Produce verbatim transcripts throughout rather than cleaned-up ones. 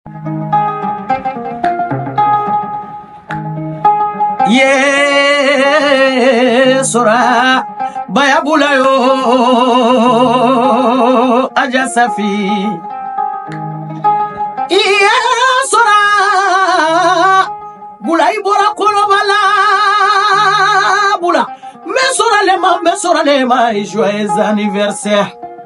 Ye sora baya bulayo aja safi. Ye sora bulay bora kono bala bula. Me sora lema, me sora lema, joyeux anniversaire.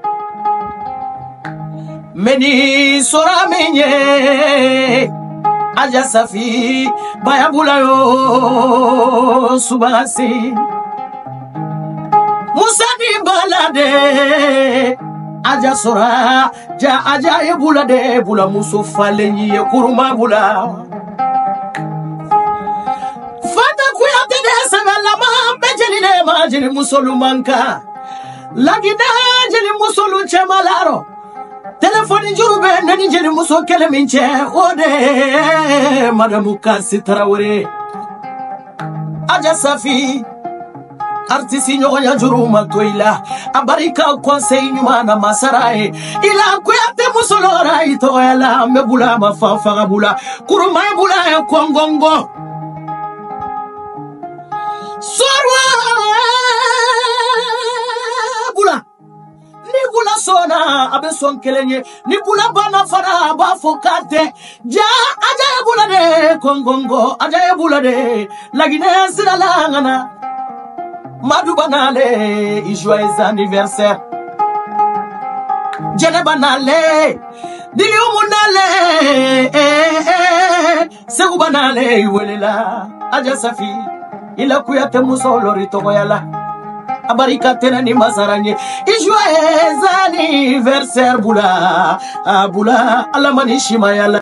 Meni sora menye aja safi baya bulayo subasi Musa di balade aja sora ja aja ye bulade bula muso falenyi ye kuruma bula fata kuyate de sagalama bejeli ne majili musolumanka lagida jeli musolu chemalaro Telefoni jurube nani jeli muso kele minche ode madamu kasi Traoré aja safi artisi nyonya juruma toila abarika conseil nyumana masarae ila kuyate musolora itoela mebula mafafa bula kuruma bula kongongo sorwa bula Nibula sona abeson kelenye nibula bana fara ba fokate ja aja bula de kongongo aja bula de lagine silalangana madu banale joyeux anniversaire jene banale dili umunale eh eh segu banale welela aja safi ila kuyate musolori togoyala abarika tena ni masaranye joyeux anniversaire bula bula alamani shimayala